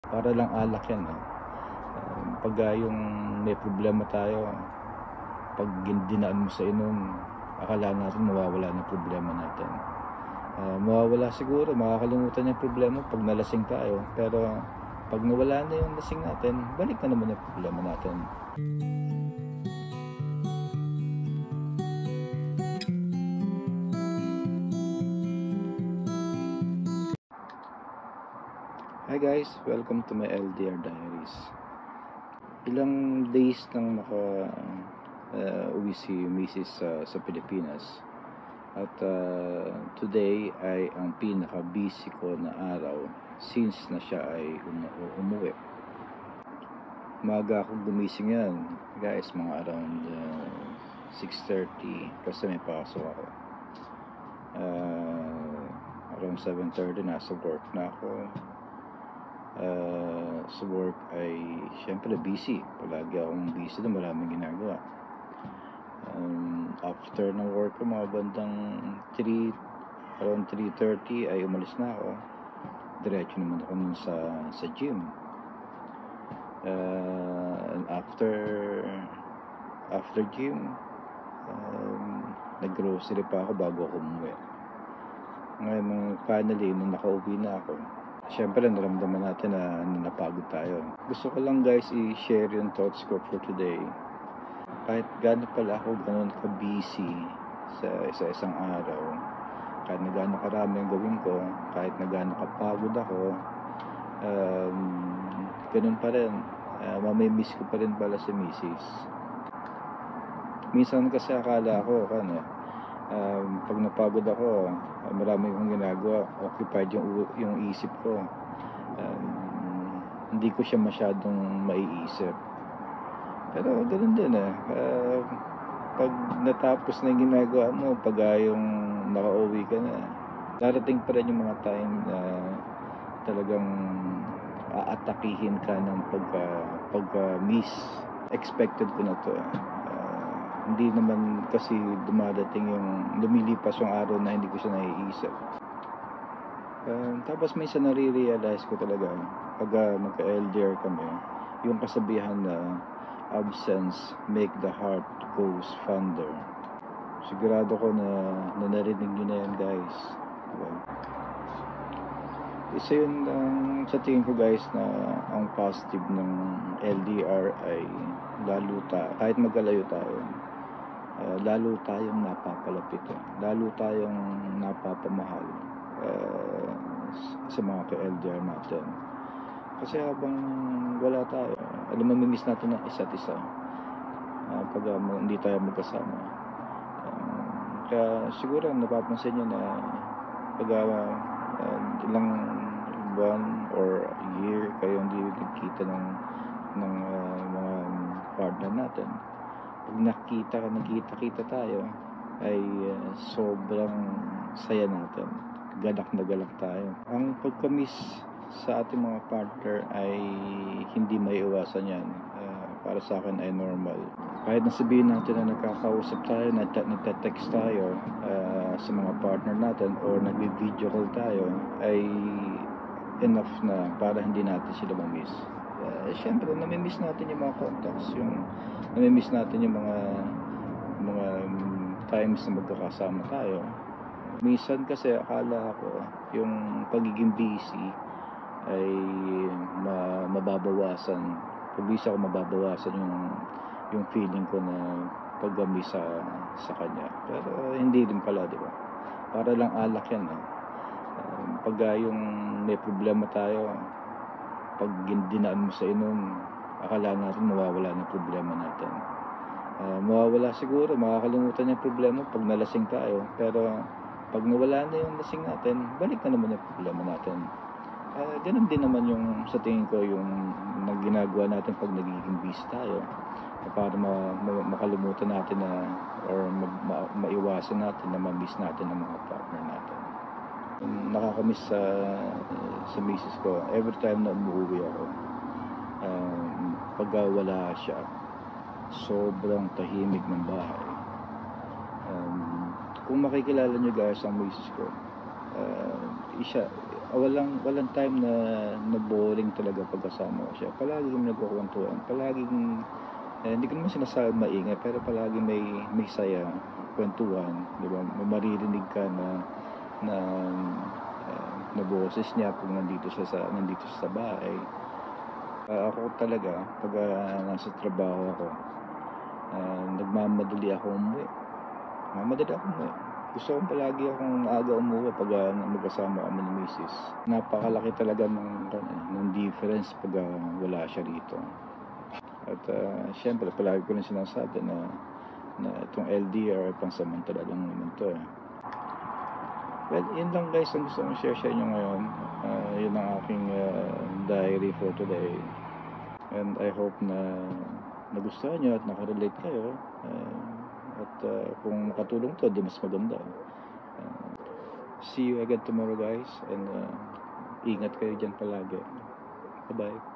Para lang alak yan, eh. Pagka yung may problema tayo, pag dinaan mo sa inom, akala natin mawawala ng problema natin. Mawawala siguro, makakalimutan yung problema pag nalasing tayo. Pero pag nawala na yung lasing natin, balik na naman yung problema natin. Hi guys, welcome to my LDR Diaries. Ilang days nang uwi si Mrs. sa Pilipinas. At today ay ang pinaka-busy ko na araw since na siya ay umuwi. Maaga akong gumising yan, guys, mga around 6:30 kasi may pasok ako. Around 7:30 nasa work na ako. Sa work ay syempre busy. Palagi akong busy na maraming ginagawa. After ng work ko, mga bandang around 3:30 ay umalis na ako. Diretso naman ako nun sa gym. And after gym, nag-grocery pa ako bago ako umuwi. Ngayon, finally, nung nakauwi na ako, syempre naramdaman natin na napagod tayo. Gusto ko lang, guys, i-share yung thoughts ko for today. Kahit gano'n pala ako gano'n ka-busy sa isang araw, kahit na gano'n karami ang gawin ko, kahit na gano'n kapagod ako, gano'n pa rin, mamimiss ko pa rin pala si Mrs. Minsan kasi akala ko, pag napagod ako, marami akong ginagawa, occupied yung isip ko. Hindi ko siya masyadong maiisip. Pero ganoon din pag natapos na yung ginagawa mo, pag yung nakauwi ka na, darating pa rin yung mga time na talagang aatakihin ka ng pagka-miss. Expected ko na to. Hindi naman kasi lumilipas yung araw na hindi ko siya naiisip. Tapos minsan nare-realize ko talaga pag magka-LDR kami, yung kasabihan na absence make the heart goes fonder. Sigurado ko na narinig nyo na yan, guys. Diba? Isa yun sa tingin ko, guys, na ang positive ng LDR ay kahit magkalayo tayo, lalo tayong napapalapit, lalo tayong napapamahal sa mga ka-LDR natin. Kasi habang wala tayo, mamimiss natin ang isa't isa pag hindi tayo magkasama. Kaya siguro napapansin nyo na pag ilang buwan or year kayo hindi nagkita ng mga partner natin, pag nagkita tayo ay sobrang saya natin, galak na galak tayo. Ang pagka-miss sa ating mga partner ay hindi maiiwasan yan. Para sa akin ay normal. Kahit nasabihin natin na nagkakausap tayo, nagte-text tayo sa mga partner natin or nag-video call tayo, ay enough na para hindi natin sila ma-miss. Siyempre, namimiss natin yung mga contacts, namimiss natin yung mga times na magkakasama tayo. Minsan kasi akala ko yung pagiging busy ay mababawasan. Pag-busy ako, mababawasan yung feeling ko na pag-miss sa kanya. Pero hindi din pala, di ba? Para lang alak yan, pag yung may problema tayo, pag dinaan mo sa inom, akala natin mawawala ng problema natin. Mawawala siguro, makakalimutan yung problema pag nalasing tayo. Pero pag nawala na yung lasing natin, balik na naman yung problema natin. Ganun din naman yung sa tingin ko yung ginagawa natin pag nagiging busy tayo, para makalimutan natin na or maiwasan natin na ma-miss natin ang mga partner natin. Nakakamiss sa misis ko every time na umuwi ako. Pag wala siya, sobrang tahimik ng bahay. Kung makikilala nyo, guys, ang misis ko, walang time na boring talaga pag kasama ko siya. Palaging nagkukwentuhan, palaging hindi ko naman sinasabing maingay, pero palaging may saya, kwentuhan, 'di ba? May maririnig ka na na boses niya kung nandito siya sa bahay. Ako talaga pag nasa trabaho ako, nagmamadali ako umuwi. Gusto ko palagi akong maaga umuwi pag magkasama kami ni misis. Napakalaki talaga ng difference pag wala siya rito. At siyempre palagi ko rin sinasabi na itong LDR pansamantala lang naman to. Well, yun lang guys ang gusto kong share sa inyo ngayon. Yun ang aking diary for today. And I hope na nagustuhan nyo at nakarelate kayo. At kung makatulong to, di mas maganda. See you again tomorrow guys. And ingat kayo dyan palagi. Bye-bye.